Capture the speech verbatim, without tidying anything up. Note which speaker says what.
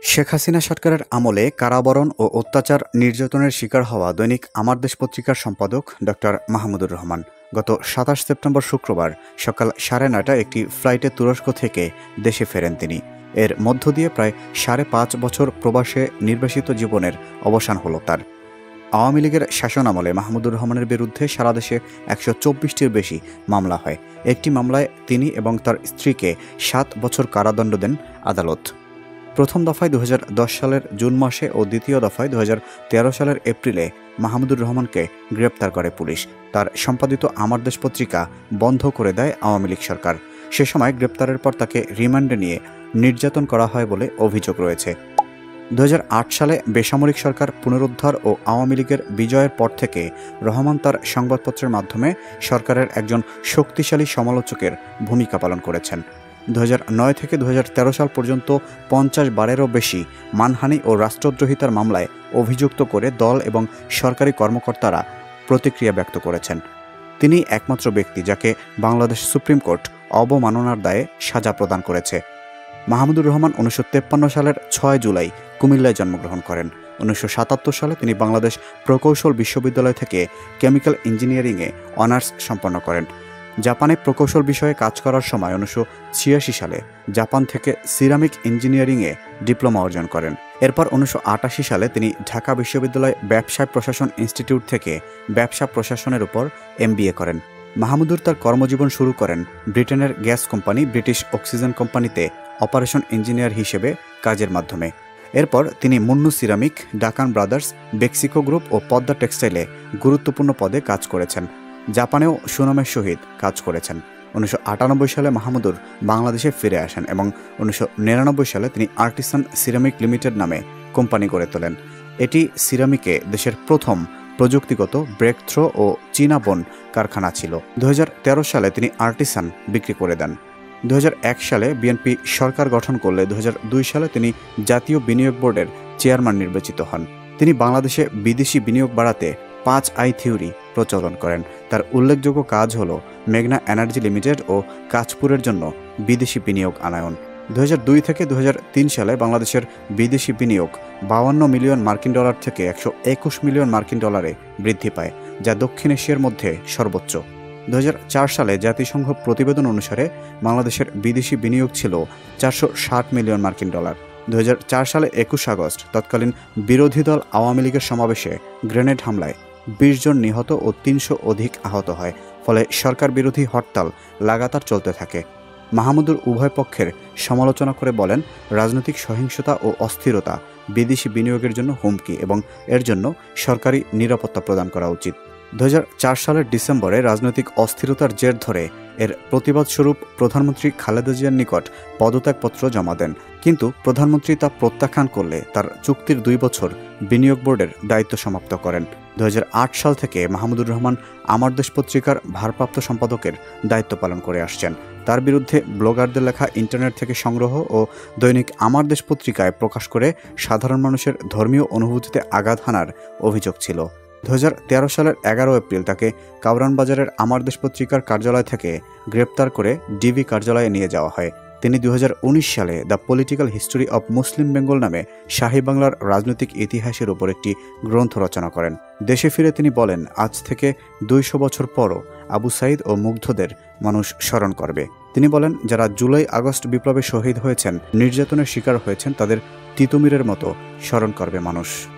Speaker 1: শেখ হাসিনা সরকারের আমলে কারাবরণ ও অত্যাচার নির্যাতনের শিকার হওয়া দৈনিক আমার দেশ পত্রিকার সম্পাদক ডক্টর মাহমুদুর রহমান গত সাতাশ সেপ্টেম্বর শুক্রবার সকাল সাড়ে নয়টায় একটি ফ্লাইটে তুরস্ক থেকে দেশে ফেরেন তিনি। এর মধ্য দিয়ে প্রায় সাড়ে পাঁচ বছর প্রবাসে নির্বাসিত জীবনের অবসান হলো তার। আওয়ামী লীগের শাসনামলে মাহমুদুর রহমানের বিরুদ্ধে সারা দেশে একশো চব্বিশটির বেশি মামলা হয়। একটি মামলায় তিনি এবং তার স্ত্রীকে সাত বছর কারাদণ্ড দেন আদালত। প্রথম দফায় দু হাজার দশ সালের জুন মাসে ও দ্বিতীয় দফায় দু হাজার তেরো সালের এপ্রিলে মাহমুদুর রহমানকে গ্রেপ্তার করে পুলিশ। তার সম্পাদিত আমার দেশ পত্রিকা বন্ধ করে দেয় আওয়ামী লীগ সরকার। সে সময় গ্রেপ্তারের পর তাকে রিমান্ডে নিয়ে নির্যাতন করা হয় বলে অভিযোগ রয়েছে। দু হাজার আট সালে বেসামরিক সরকার পুনরুদ্ধার ও আওয়ামী লীগের বিজয়ের পর থেকে রহমান তার সংবাদপত্রের মাধ্যমে সরকারের একজন শক্তিশালী সমালোচকের ভূমিকা পালন করেছেন। দু হাজার নয় থেকে দু হাজার তেরো সাল পর্যন্ত পঞ্চাশ বারেরও বেশি মানহানি ও রাষ্ট্রদ্রোহিতার মামলায় অভিযুক্ত করে দল এবং সরকারি কর্মকর্তারা প্রতিক্রিয়া ব্যক্ত করেছেন। তিনি একমাত্র ব্যক্তি যাকে বাংলাদেশ সুপ্রিম কোর্ট অবমাননার দায়ে সাজা প্রদান করেছে। মাহমুদুর রহমান উনিশশো তেপ্পান্ন সালের ছয় জুলাই কুমিল্লায় জন্মগ্রহণ করেন। উনিশশো সাতাত্তর সালে তিনি বাংলাদেশ প্রকৌশল বিশ্ববিদ্যালয় থেকে কেমিক্যাল ইঞ্জিনিয়ারিংয়ে অনার্স সম্পন্ন করেন। জাপানে প্রকৌশল বিষয়ে কাজ করার সময় উনিশশো ছিয়াশি সালে জাপান থেকে সিরামিক ইঞ্জিনিয়ারিংয়ে ডিপ্লোমা অর্জন করেন। এরপর উনিশশো আটাশি সালে তিনি ঢাকা বিশ্ববিদ্যালয় ব্যবসায় প্রশাসন ইনস্টিটিউট থেকে ব্যবসা প্রশাসনের উপর এমবিএ করেন। মাহমুদুর তার কর্মজীবন শুরু করেন ব্রিটেনের গ্যাস কোম্পানি ব্রিটিশ অক্সিজেন কোম্পানিতে অপারেশন ইঞ্জিনিয়ার হিসেবে কাজের মাধ্যমে। এরপর তিনি Munnu ceramic, Duncan brothers, Beximco group ও পদ্মা টেক্সটাইলে গুরুত্বপূর্ণ পদে কাজ করেছেন। জাপানেও সুনামের সহিত কাজ করেছেন। উনিশশো আটানব্বই সালে মাহমুদুর বাংলাদেশে ফিরে আসেন এবং উনিশশো নিরানব্বই সালে তিনি আর্টিসান সিরামিক লিমিটেড নামে কোম্পানি গড়ে তোলেন। এটি সিরামিকে দেশের প্রথম প্রযুক্তিগত ব্রেকথ্রো ও চীনাবন কারখানা ছিল। দু হাজার তেরো সালে তিনি আর্টিসান বিক্রি করে দেন। দু হাজার এক সালে বিএনপি সরকার গঠন করলে দু হাজার দুই সালে তিনি জাতীয় বিনিয়োগ বোর্ডের চেয়ারম্যান নির্বাচিত হন। তিনি বাংলাদেশে বিদেশি বিনিয়োগ বাড়াতে পাঁচ আই থিওরি প্রচলন করেন। তার উল্লেখযোগ্য কাজ হল মেঘনা এনার্জি লিমিটেড ও কাঁচপুরের জন্য বিদেশি বিনিয়োগ আনায়ন। দু হাজার দুই থেকে দু হাজার তিন সালে বাংলাদেশের বিদেশি বিনিয়োগ বাউান্ন মিলিয়ন মার্কিন ডলার থেকে একশো একুশ মিলিয়ন মার্কিন ডলারে বৃদ্ধি পায়, যা দক্ষিণ এশিয়ার মধ্যে সর্বোচ্চ। দু হাজার চার সালে জাতিসংঘ প্রতিবেদন অনুসারে বাংলাদেশের বিদেশি বিনিয়োগ ছিল চারশো ষাট মিলিয়ন মার্কিন ডলার। দু হাজার চার সালে একুশ আগস্ট তৎকালীন বিরোধী দল আওয়ামী লীগের সমাবেশে গ্রেনেড হামলায় বিশ জন নিহত ও তিনশো অধিক আহত হয়। ফলে সরকার বিরোধী হরতাল লাগাতার চলতে থাকে। মাহমুদুর উভয় পক্ষের সমালোচনা করে বলেন, রাজনৈতিক সহিংসতা ও অস্থিরতা বিদেশি বিনিয়োগের জন্য হুমকি এবং এর জন্য সরকারি নিরাপত্তা প্রদান করা উচিত। দু হাজার চার সালের ডিসেম্বরে রাজনৈতিক অস্থিরতার জের ধরে এর প্রতিবাদস্বরূপ প্রধানমন্ত্রী খালেদা জিয়ার নিকট পদত্যাগপত্র জমা দেন। কিন্তু প্রধানমন্ত্রী তা প্রত্যাখ্যান করলে তার চুক্তির দুই বছর বিনিয়োগ বোর্ডের দায়িত্ব সমাপ্ত করেন। দু হাজার আট সাল থেকে মাহমুদুর রহমান আমার দেশ পত্রিকার ভারপ্রাপ্ত সম্পাদকের দায়িত্ব পালন করে আসছেন। তার বিরুদ্ধে ব্লগারদের লেখা ইন্টারনেট থেকে সংগ্রহ ও দৈনিক আমার দেশ পত্রিকায় প্রকাশ করে সাধারণ মানুষের ধর্মীয় অনুভূতিতে আঘাত হানার অভিযোগ ছিল। দু হাজার তেরো সালের এগারো এপ্রিল তাকে কাউরান বাজারের আমার দেশ পত্রিকার কার্যালয় থেকে গ্রেপ্তার করে ডিবি কার্যালয়ে নিয়ে যাওয়া হয়। তিনি দু হাজার উনিশ সালে the political history of Muslim Bengal নামে শাহী বাংলার রাজনৈতিক ইতিহাসের উপর একটি গ্রন্থ রচনা করেন। দেশে ফিরে তিনি বলেন, আজ থেকে দুইশো বছর পরও আবু সাইদ ও মুগ্ধদের মানুষ স্মরণ করবে। তিনি বলেন, যারা জুলাই আগস্ট বিপ্লবে শহীদ হয়েছেন, নির্যাতনের শিকার হয়েছেন, তাদের তিতুমিরের মতো স্মরণ করবে মানুষ।